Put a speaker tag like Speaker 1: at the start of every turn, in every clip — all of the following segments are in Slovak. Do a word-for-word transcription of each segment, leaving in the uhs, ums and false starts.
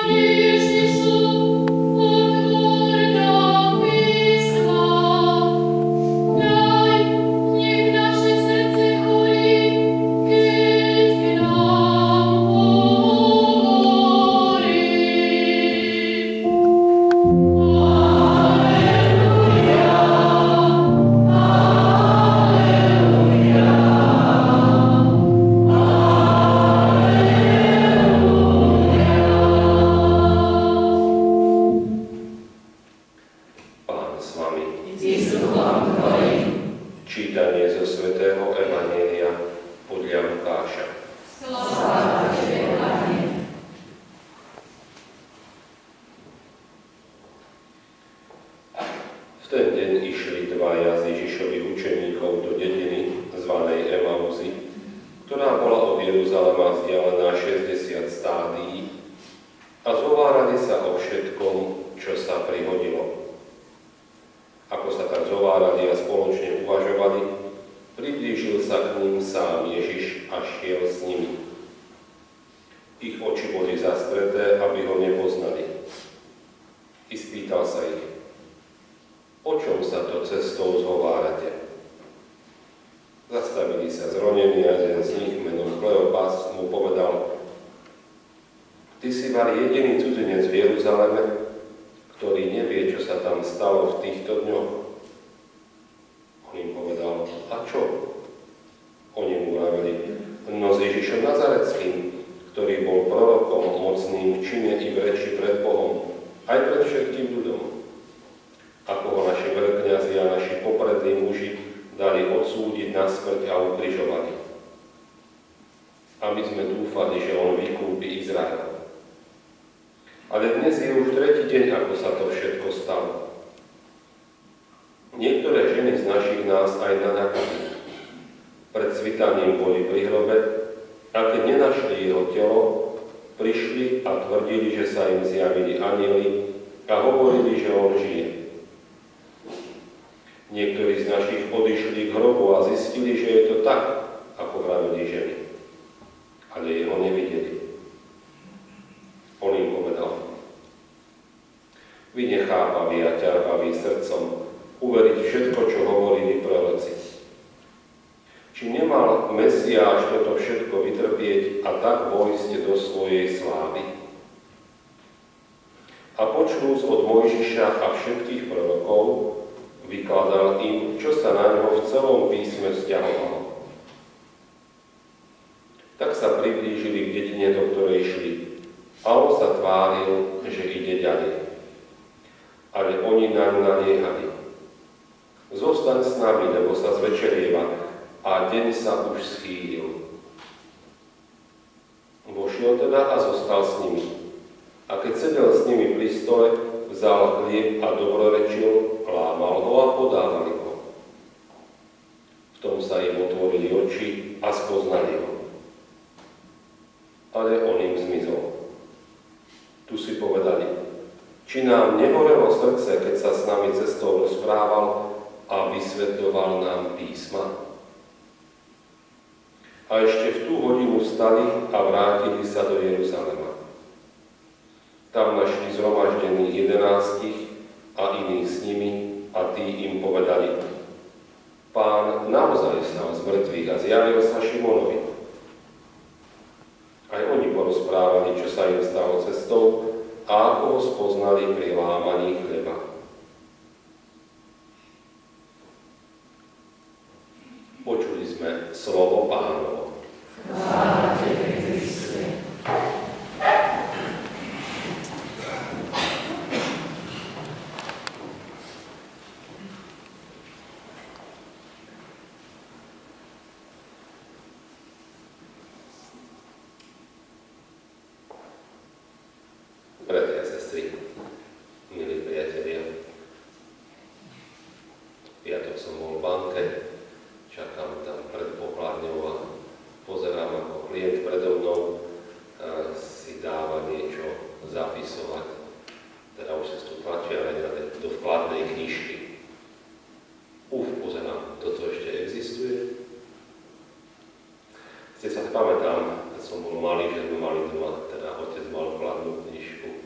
Speaker 1: Pamätám, keď som bol malý, že sme mali doma, teda otec mal vkladnú knižku.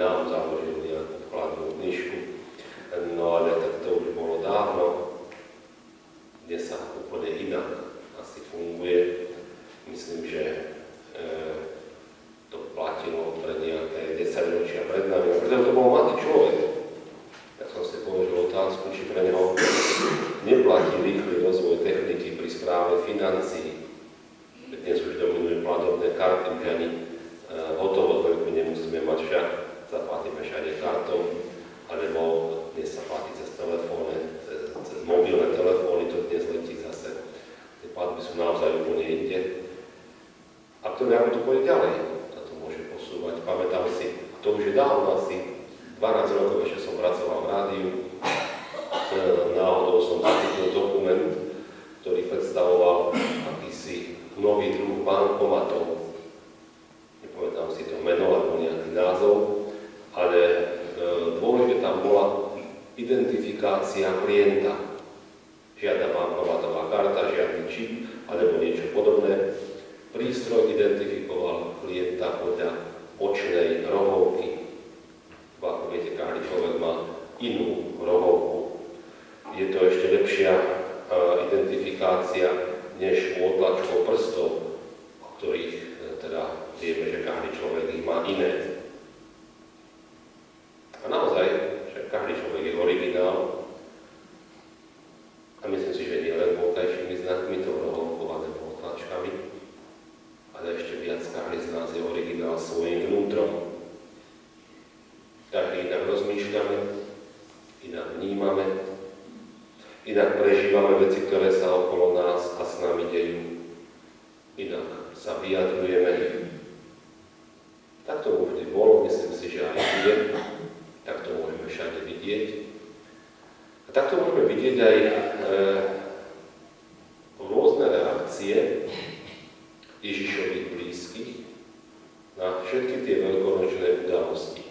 Speaker 1: nám založil nejakú vkladnú knižku. No ale tak to už bolo dávno, kde sa úplne inak asi funguje. Myslím, že e, to platilo pre nejaké desaťročia pred nami. A preto to bol mladý človek. Tak som si položil otázku, či pre neho neplatí rýchly rozvoj techniky pri správe financií. Dnes už dominujú platobné karty, že ani e, hotovo dvojku nemusíme mať však, zaplatíme všade kartou, alebo dnes sa platí cez telefóny, cez, cez mobilné telefóny, to dnes letí zase. Tie platby sú naozaj úplne inde. A kto ako to pôjde ďalej, sa to môže posúvať. Pamätám si, to už je dávno, asi dvanásť rokov, ešte som pracoval v rádiu. Náhodou som zachytil dokument, ktorý predstavoval akýsi nový druh bankomatov. Nepamätám si to meno alebo nejaký názov, ale e, dôležité tam bola identifikácia klienta. Žiadna bankomatová karta, žiadny čip alebo niečo podobné. Prístroj identifikoval klienta podľa očnej rohovky. Ako viete, každý človek má inú rohovku. Je to ešte lepšia uh, identifikácia než otlačkov prstov, o ktorých uh, teda vieme, že každý človek ich má iné. A naozaj, že každý človek je originál. A myslím si, že nie len vonkajšími znakmi, to rohovkou alebo otlačkami, ale ešte viac každý z nás je originál svojím vnútrom. Každý inak rozmýšľame, inak vnímame, inak prežívame veci, ktoré sa okolo nás a s nami dejú. Inak sa vyjadrujeme. Tak to vždy bolo, myslím si, že aj je. Tak to môžeme všade vidieť. A tak to môžeme vidieť aj e, rôzne reakcie Ježišových blízkych na všetky tie veľkonočné udalosti.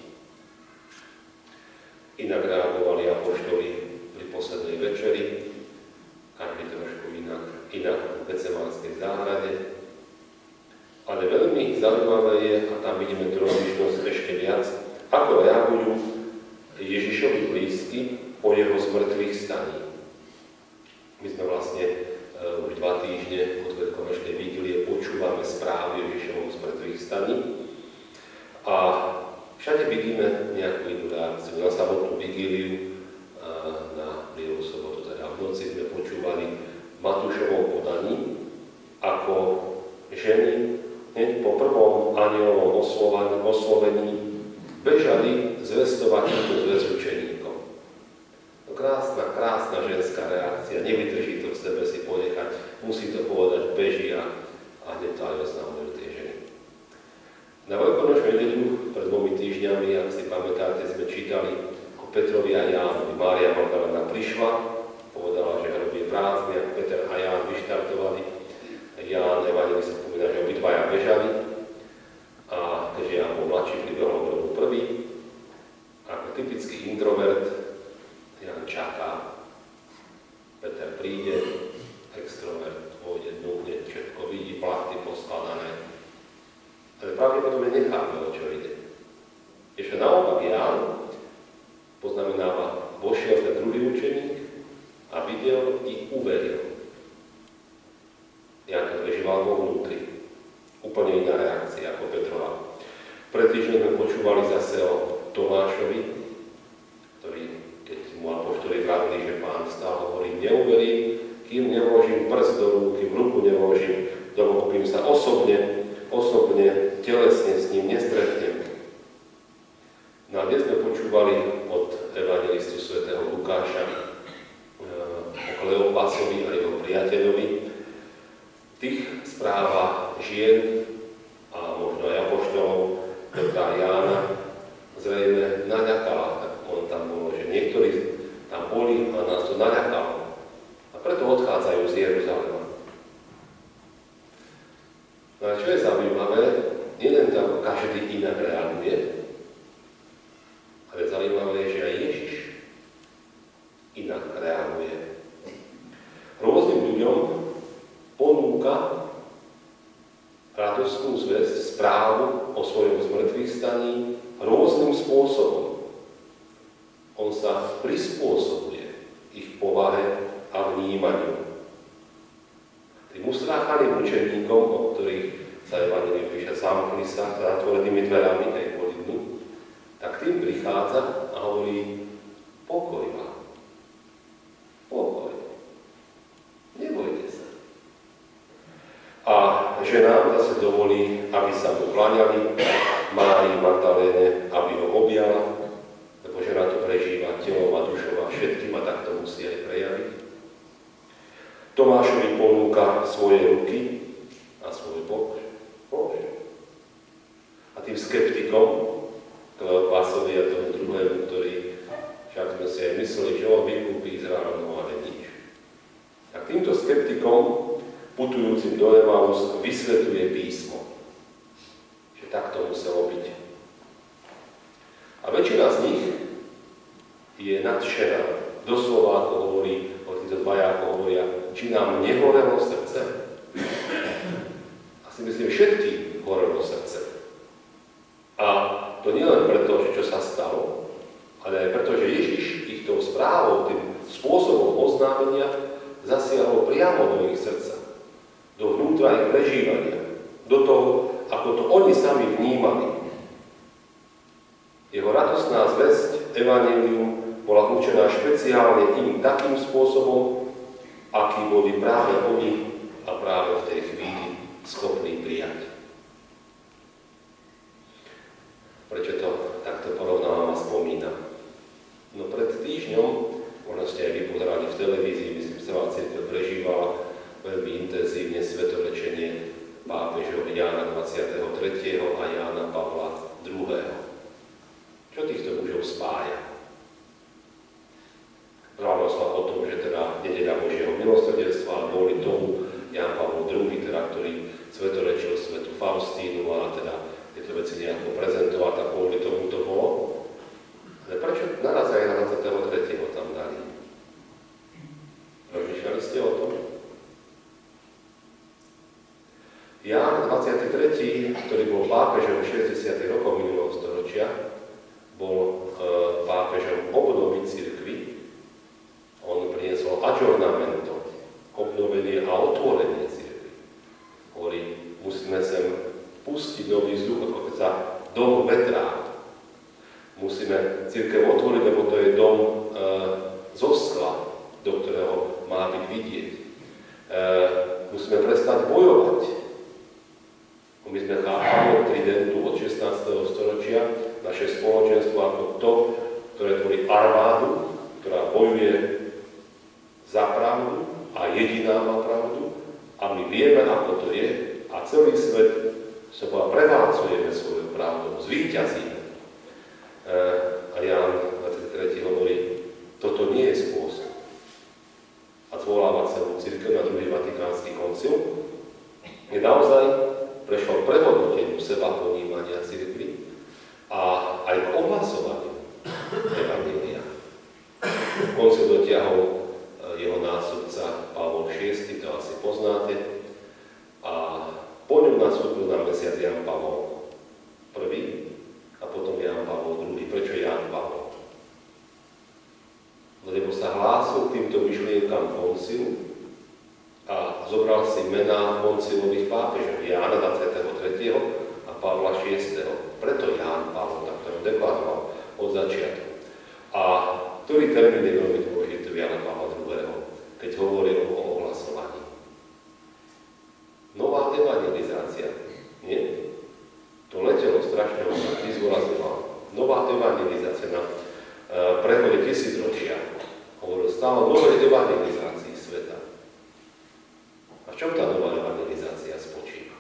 Speaker 1: Inak reagovali apoštoli pri poslednej večeri, každý trošku inak, inak v Getsemanskej záhrade. Ale veľmi zaujímavé je, a tam vidíme tú rozlišnosť ešte viac, ako reagujú Ježišovi blízky po jeho zmrtvých staní. My sme vlastne uh, už dva týždne od veľkonočnej vigílie počúvame správy o Ježišovom zmrtvých staní a všade vidíme nejakú inú reakciu. Na samotnú vigíliu, uh, na Bielu sobotu, teda v noci sme počúvali Matúšovom podaní, ako ženy hneď po prvom anjelovom oslovení bežali zvestovať túto zväz učeníkom. No krásna, krásna ženská reakcia, nevydrží to v sebe si ponechať, musí to povedať, beží a, a hneď to aj oznamujú tie ženy. Na Veľkonočnú nedeľu pred dvomi týždňami, ak si pamätáte, sme čítali o Petrovi a Jánovi. Mária Magdalena prišla, povedala, že hrob je prázdny, a Peter a Ján vyštartovali. Ján, evanjelista spomína, že obidvaja bežali. A keďže Ján bol mladší, pribehol k hrobu prvý. Ako typický introvert, Ján čaká. Peter príde, extrovert, pôjde dnuhne, všetko vidí, plachty poskladané. Ale pravdepodobne nechápe, o čo ide. Ešte naopak Ján poznamenáva, vošiel ten druhý učeník a videl i uveril. Ján to prežíval vo vnútri. Úplne iná reakcia ako Petrova. Pred týždňom sme počúvali zase o Tomášovi, ktorý, keď mu apoštoli vravili, že Pán vstal, hovorí, neuverím, kým nevložím prst do rúk, kým ruku nevložím do ruku, kým sa osobne, osobne, telesne s ním nestretnem. No a dnes sme počúvali od evangelistu svätého Lukáša e, o Kleopasovi a jeho priateľovi. Tých správa žien a možno aj apoštolov Petra a Jána zrejme naľakala, tak on tam bolo, že niektorí tam boli a nás to naľakalo. A preto odchádzajú z Jeruzalema. No a čo je zaujímavé, nielen to, ako každý inak reaguje, ale zaujímavé je, že aj Ježiš inak reaguje. Rôznym ľuďom ponúka radostnú zvesť, správu o svojom zmrtvých prichystaní rôznym spôsobom. On sa prispôsobuje ich povahe a vnímaniu. Tým ustráchaným učeníkom, o ktorých sa Evanjelium píše, zamkli sa za zatvorenými dverami aj kvôli dnu, tak tým prichádza a hovorí: pokoj vám. Pokoj. Nebojte sa. A ženám zase dovolí, aby sa mu kláňali, Márii Magdaléne, aby ho objala, lebo žena to prežíva telom a dušou a všetkým a tak to musí aj prejaviť. Tomášovi ponúka svoje ruky a svoj bok. A tým skeptikom, Kleopásovi a tomu druhému, ktorý však sme si aj mysleli, že on vykúpi Izrael, no ale nič. A týmto skeptikom, putujúcim do Emaus, vysvetľuje písmo. Že tak to muselo byť. A väčšina z nich je nadšená. Doslova, ako hovorí, o týchto dvaja, ako hovoria, či nám nehorelo srdce. Asi myslím, všetkým horelo srdce. A to nie len preto, že čo sa stalo, ale aj preto, že Ježiš ich tou správou, tým spôsobom oznámenia zasiahol priamo do ich srdca, do vnútra ich prežívania, do toho, ako to oni sami vnímali. Jeho radostná zvesť, Evanjelium, bola určená špeciálne im takým spôsobom, aký boli práve oni a práve v tej chvíli schopní prijať. Prečo to takto porovnávam a spomínam? No pred týždňom, možno ste aj vypozerali v televízii, myslím, celá cirkev prežívala veľmi intenzívne svetorečenie pápežov Jána dvadsiateho tretieho a Jána Pavla druhého. Čo týchto mužov spája? Právalo sa o tom, že teda nedeľa Božieho milosrdenstva, a kvôli tomu Ján Pavol druhý, teda, ktorý svetorečil svetu Faustínu a teda tieto veci nejako prezentovať, a kvôli tomu to bolo. Ale prečo naraz aj na dvadsiateho tretieho tam dali? Rozmýšľali ste o tom? Ján dvadsiaty tretí, ktorý bol pápežom šesťdesiatych rokov minulého storočia, bol e, pápežom obnovy cirkvi. On priniesol adžornamento, obnovenie a otvorenie cirkvi. Hovorí, musíme sem pustiť nový vzduch, ako keď sa dom vetrá. Musíme cirkev otvoriť, lebo to je dom e, zo skla, do ktorého má byť vidieť. E, musíme prestať bojovať. My sme chápali od tridentu od šestnásteho storočia naše spoločenstvo ako to, ktoré tvorí armádu, ktorá bojuje za pravdu a jediná má pravdu a my vieme, ako to je a celý svet sa prevádzujeme svojou pravdou, zvíťazíme. E, a Ján dvadsiaty tretí hovorí, toto nie je spôsob. A zvolávať celú cirkev na druhý vatikánsky koncil je naozaj prešlo prehodnoteniu seba ponímania cirkvi a aj k ohlasovaniu Evanjelia. Koncil dotiahol jeho nástupca Pavol šiesty, to asi poznáte, a po ňom nastúpil na mesiac Ján Pavol prvý a potom Ján Pavol druhý. Prečo Ján Pavol? Lebo sa hlásil k týmto myšlienkam koncilu a zobral si mená koncilových pápežov, Jána dvadsiateho tretieho a Pavla šiesteho. Preto Ján Pavol takto deklaroval od začiatku. A ktorý termín je veľmi dôležitý Jána Pavla druhého, keď hovoril o ohlasovaní? Nová evangelizácia. Nie? To letelo strašne, ho sa vyzvorazoval. Nová evangelizácia na uh, prechode tisícročia. Hovoril stále o novej evangelizácii sveta. A v čom tá nová evangelizácia spočíva?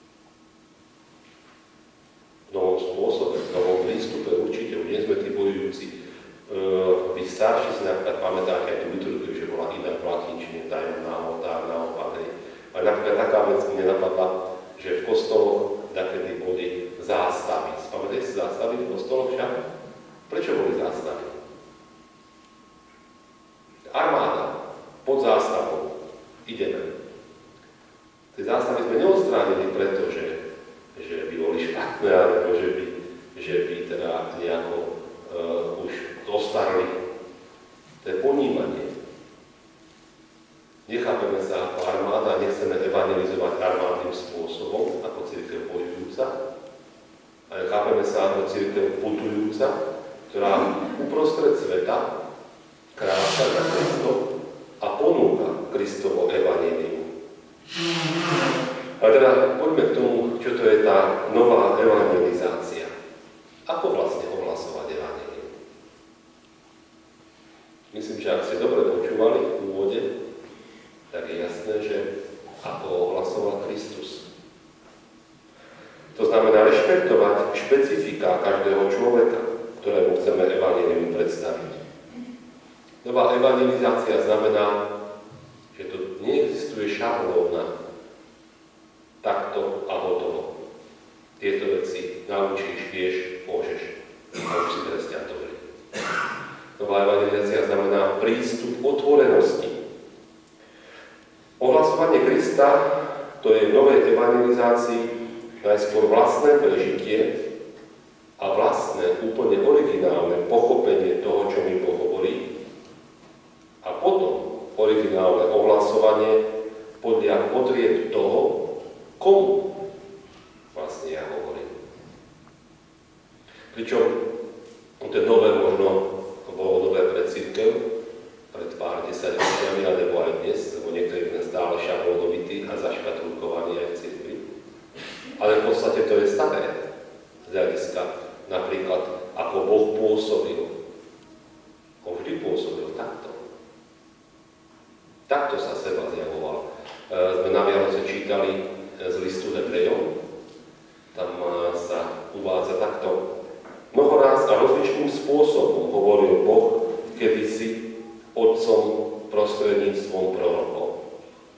Speaker 1: V novom spôsobe, v novom prístupe určite. Už nie sme tí bojujúci. E, vy starší si napríklad pamätáte aj tú liturgiu, že bola iná v latinčine, tajomná, oltárna, opatrenie. A napríklad taká vec mi nenapadla, že v kostoloch nakedy boli zástavy. Spamätajte si zástavy v kostoloch však? Prečo boli zástavy? Armáda pod zástavou. Ideme. Tie zástavy sme neodstránili preto, že, že by boli špatné, alebo že by nejako uh, už dostarli. To je ponímanie. Nechápeme sa ako armáda, nechceme evangelizovať armádnym spôsobom, ako cirkev bojujúca, ale chápeme sa ako cirkev putujúca, ktorá uprostred sveta kráča za Kristom a ponúka Kristovo evanjelium. A teda poďme k tomu, čo to je tá nová evangelizácia. Ako vlastne ohlasovať evanjelium? Myslím, že ak ste dobre počúvali v úvode, tak je jasné, že ako ohlasoval Kristus. To znamená rešpektovať špecifika každého človeka, ktorému chceme evanjelium predstaviť. Nová evangelizácia znamená, že to neexistuje šablóna, takto a hotovo. Tieto veci naučíš, vieš, môžeš. A už si kresťan dobrý. Nová evangelizácia znamená prístup otvorenosti. Ohlasovanie Krista, to je v novej evangelizácii najskôr vlastné prežitie a vlastné, úplne originálne pochopenie toho, čo mi Boh hovorí, a potom originálne ohlasovanie podľa potrieb toho, komu vlastne ja hovorím. Pričom to nové možno bolo nové pre cirkev, pred pár desaťročiami, alebo aj dnes, lebo niektorí sme stále šablónovití a zaškatulkovaní aj v cirkvi. Ale v podstate to je staré z hľadiska napríklad, ako Boh pôsobil. On vždy pôsobil takto. Takto sa seba zjavoval. E, sme na Vianoce čítali z listu Hebrejom. Tam e, sa uvádza takto. Mnohoraz a rozličným spôsobom hovoril Boh kedysi Otcom prostredníctvom prorokov.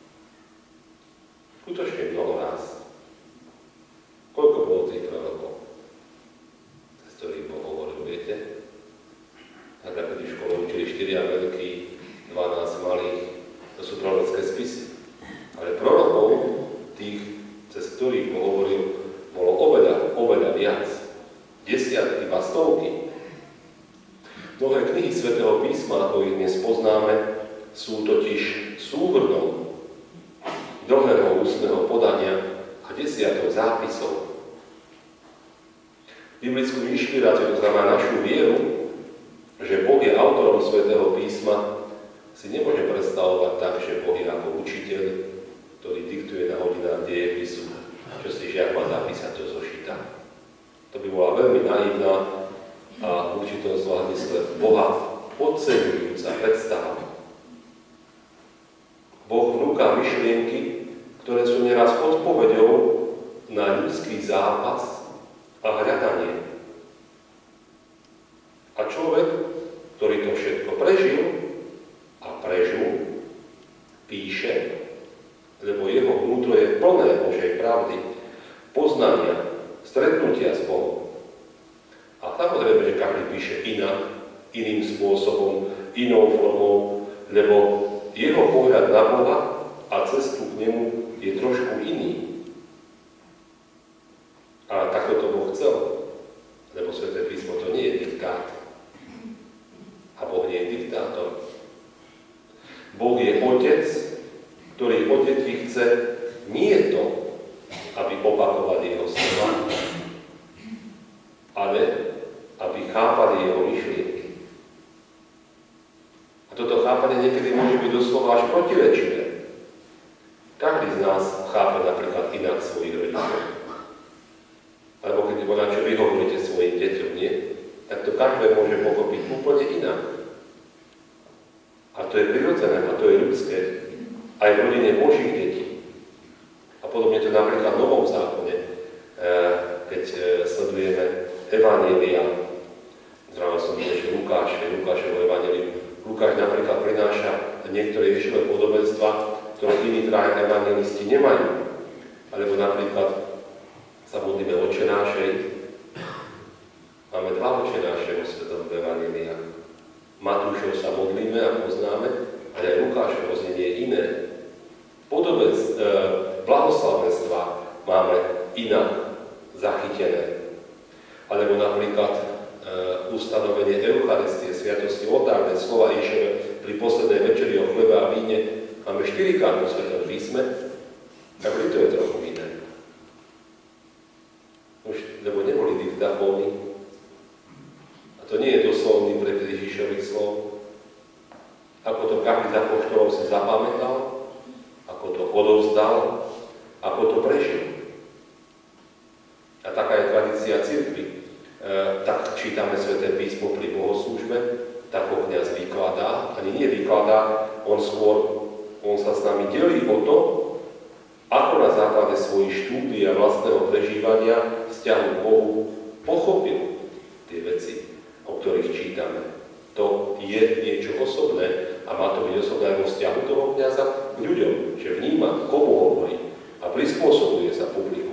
Speaker 1: Skutočne mnoho raz. Koľko bolo tých prorokov, z ktorých Boh hovoril, viete? Tak ako v škole učili štyria veľkí, dvanásť malých, to sú prorocké spisy. Ale prorokov, tých, cez ktorých Boh hovoril, bolo oveľa, oveľa viac. Desiatky, ba stovky. Mnohé knihy Svätého písma, ako ich dnes poznáme, sú totiž súhrnom dlhého ústneho podania a desiatok zápisov. Biblickú inšpiráciu, to znamená našu vieru, že Boh je autorom Svätého písma, si nemôže predstavovať tak, že Boh je ako učiteľ, ktorý diktuje na hodinách dejepisu, čo si žiak má zapísať do zošita. To by bola veľmi naivná a v určitom zmysle Boha podceňujúca predstava. Boh vnúka myšlienky, ktoré sú neraz odpoveďou na ľudský zápas a hľadanie. A človek, ktorý to všetko prežil a prežil, píše, lebo jeho vnútro je plné Božej pravdy, poznania, stretnutia s Bohom. A samozrejme, že každý píše inak, iným spôsobom, inou formou, lebo jeho pohľad na Boha a cestu k nemu je trošku iný. A takto to Boh chcel, lebo Sväté písmo to nie je diktát. A Boh nie je diktátor. Boh je Otec, ktorý od detí chce nie to, aby opakovali jeho slova, ale aby chápali jeho myšlienky. A toto chápanie niekedy môže byť doslova až protirečivé. Každý z nás chápe napríklad inak svojich rodičov. Alebo keď povedať, čo vy hovoríte svojim deťom, nie? Tak to každé môže pochopiť úplne inak. A to je prirodzené, a to je ľudské. Aj v rodine Božích detí. A podobne to napríklad v Novom zákone, keď sledujeme Evanjelia. Zdravo som ešte Lukáš, Lukášovo evanjelium. Lukáš napríklad prináša niektoré Ježišové podobenstva, ktoré iní traja evanjelisti nemajú. Alebo napríklad sa modlíme Otče nášej. Máme dva Otče náše vo Svetom evanjeliách. Matúšov sa modlíme a poznáme, ale aj Lukášovo znenie je iné. Podobenstva, e, blahoslavenstva máme inak zachytené. Alebo napríklad ustanovenie Eucharistie, sviatosti oltárne, slova Ježišove pri poslednej večeri o chlebe a víne, máme štyrikrát vo Svetom písme, tak to je trochu iné. Už, lebo neboli diktafóny. A to nie je doslovný prepis Ježišových slov. Ako to každý z apoštolov si zapamätal, ako to odovzdal, ako to prežil. A taká je tradícia cirkvi. E, tak čítame Sväté písmo pri bohoslúžbe, tak ho kňaz vykladá, ani nie vykladá, on skôr, on sa s nami delí o to, ako na základe svojich štúdií a vlastného prežívania vzťahu k Bohu pochopil tie veci, o ktorých čítame. To je niečo osobné a má to byť osobné aj vo vzťahu toho kňaza k ľuďom, že vníma, komu hovorí a prispôsobuje sa publiku.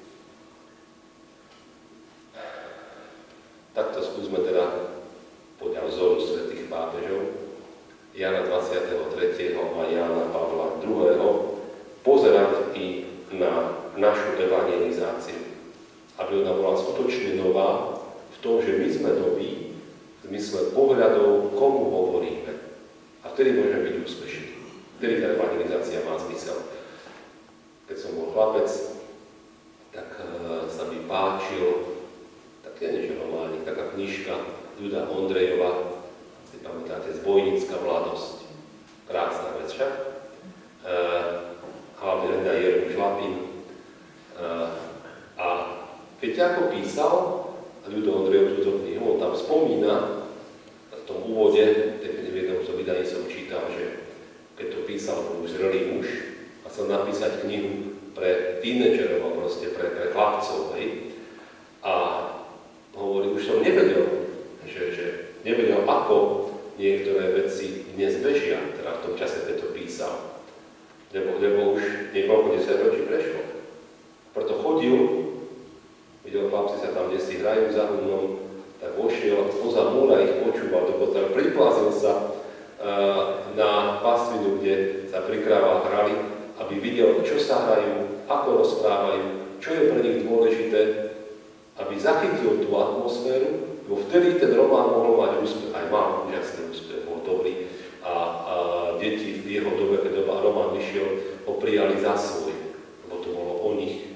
Speaker 1: Takto skúsme teda podľa vzoru svätých pápežov Jana dvadsiateho tretieho a Jána Pavla druhého pozerať i na našu evangelizáciu, aby ona bola skutočne nová v tom, že my sme noví v zmysle pohľadov, komu hovoríme. A vtedy môžeme byť úspešní. Vtedy tá evangelizácia má zmysel. Keď som bol chlapec, tak uh, sa mi páčil také niečo románik, taká knižka Ľuda Ondrejova, si pamätáte, Zbojnícka mladosť. Krásna vec však. Uh, hlavne hľadá Jermu Šlapin. Uh, a viete, ako písal Ľudo Ondrejov túto knihu, on tam spomína v tom úvode, v jednom z vydaní som čítal, že keď to písal už zrelý muž a chcel napísať knihu pre tínedžerov, proste pre, pre chlapcov, hej. A hovorí, už som nevedel, že, že nevedel, ako niektoré veci dnes bežia, teda v tom čase, keď to písal. Lebo, lebo už niekoľko desaťročí prešlo. Preto chodil, videl, chlapci sa tam, kde si hrajú za humnom, tak vošiel poza múra, ich počúval, dokonca priplazil sa uh, na pastvinu, kde sa pri krávach hrali, aby videl, čo sa hrajú, ako rozprávajú, čo je pre nich dôležité, aby zachytil tú atmosféru, lebo vtedy ten román mohol mať úspech, aj mal úžasný úspech, bol dobrý a, a deti v jeho dobe, keď román vyšiel, ho prijali za svoj, lebo to bolo o nich.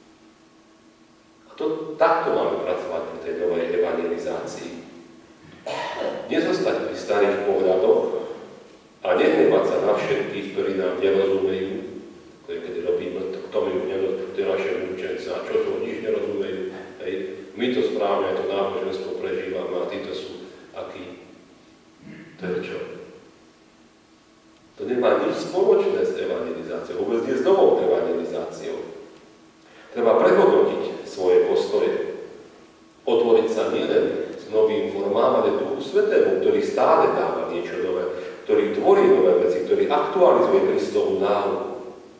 Speaker 1: A to, takto máme pracovať pri tej novej evangelizácii. Nezostať pri starých pohľadoch a nehnevať sa na všetkých, ktorí nám nerozumejú, keď robíme, kto mi nerozumejú, to je naše učenca, a čo to nič nerozumejú. Hej. My to správne, to náboženstvo prežívame a títo sú akí. To je čo? To nemá nič spoločné s evangelizáciou, vôbec nie s novou evangelizáciou. Treba prehodnotiť svoje postoje. Otvoriť sa nielen s novým formám, ale Duchu Svätému, ktorý stále dáva niečo nové, ktorý tvorí nové veci, ktorý aktualizuje Kristovú náuku.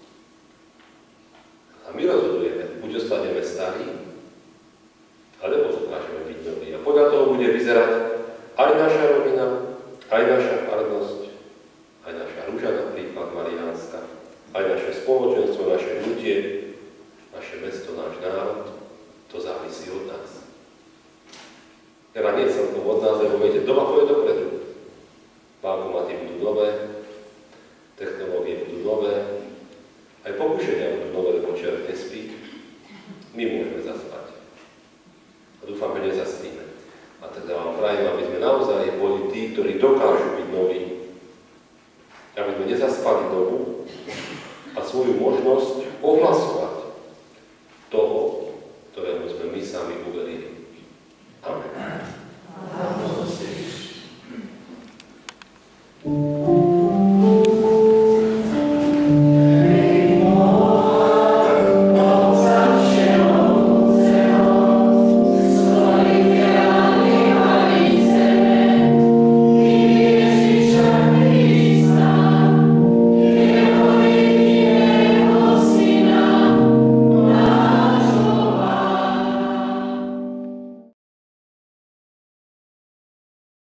Speaker 1: A my rozhodujeme, buď ostaneme starí, alebo dokážeme byť noví. A podľa toho bude vyzerať aj naša rodina, aj naša farnosť, aj naša rúža napríklad mariánska, aj naše spoločenstvo, naše hnutie, naše mesto, náš národ. To závisí od nás. Teda nie celkom od nás, lebo viete, doba pôjde dopredu. Bankomaty budú nové, technológie budú nové, aj pokušenia budú nové, lebo čert nespí. My môžeme zaspať. A dúfam, že nezaspíme. A teda vám prajem, aby sme naozaj boli tí, ktorí dokážu byť noví. Aby sme nezaspali dobu a svoju možnosť ohlasovať